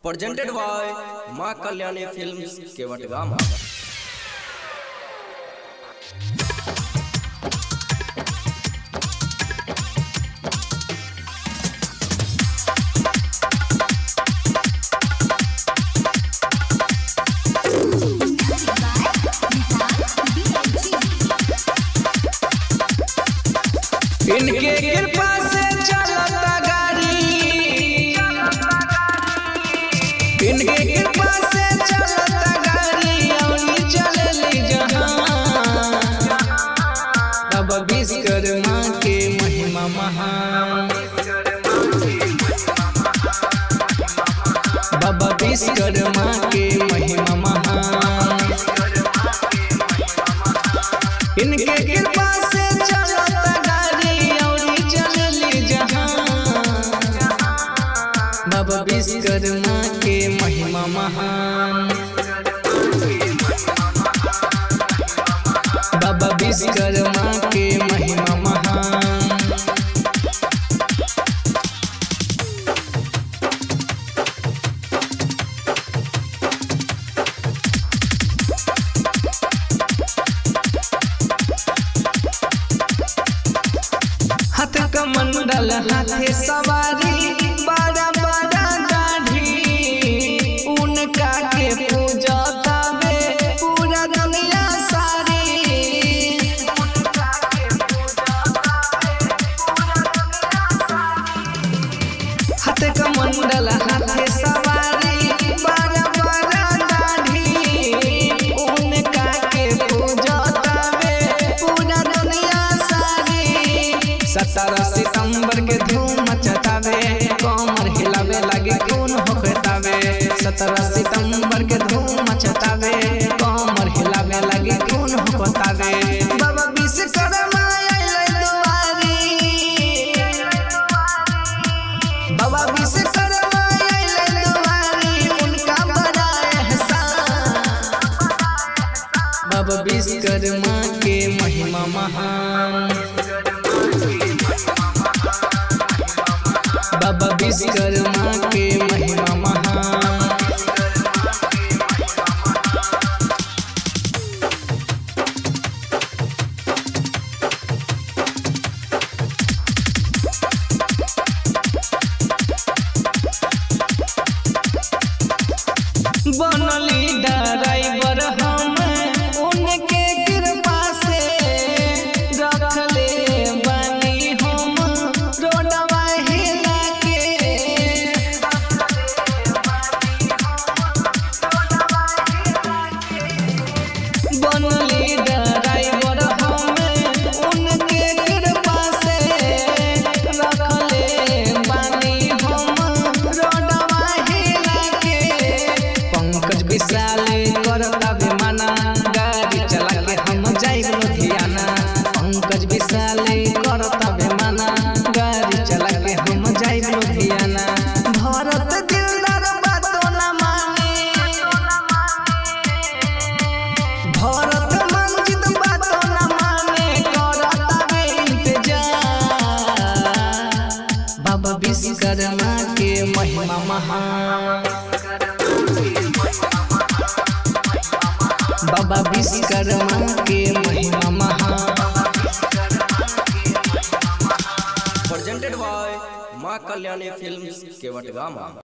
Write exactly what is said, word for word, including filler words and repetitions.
Presented by मां कल्याणी films Kewatgama. इनके कृपा से चलता गाड़ी, इनके कृपा से चलता गाड़ी और चलली जहां। बाबा विश्वकर्मा के महिमा महान, बाबा विश्वकर्मा के महिमा महान। इनके कृपा से चलता गाड़ी और चलली जहां। बाबा विश्वकर्मा के महिमा महान, बाबा विश्वकर्मा के महिमा महान। हाथ कमंडल हाथे सवारी, बड़ा बड़ा दाढ़ी, उनका के पूजा तावे पूरा दुनिया सारी। हाथ कमंडल हाथे सवारी, बड़ा बड़ा दाढ़ी, उनका के पूजा तावे पूरा दुनिया सारी। सत्रह सितंबर के धूम मचावे, कमर हिलावे लगे खून होतावे। सत्रह सितंबर के धूम मचावे, कमर हिलावे लगे खून होतावे। बाबा विश्वकर्मा आइले दुआरी, बाबा विश्वकर्मा आइले दुआरी, उनका बड़ा एहसान। बाबा विश्वकर्मा के महिमा महान, बाबा विश्वकर्मा के महिमा महान। बनली ड्राइवर हम उनके कृपा से, रखले बनी हम रोडवा हिला के। बनली ड्राइवर हम उनके कृपा से, रखले बनी हम रोडवा हिला के। पंकज विशाल करता बेमाना, गाड़ी चला के हम जाइब लुधियाना। पंकज विशाल करता बेमाना, गाड़ी चला के हम जाइब लुधियाना। भरत दिलदार बातों न माने, भरत मंजित बातों न माने, करता बे इंतजार। बाबा विश्वकर्मा के महिमा महान, बाबा विश्वकर्मा के महिमा महान। प्रेजेंटेड बाय मां कल्याणी फिल्म्स केवटगामा।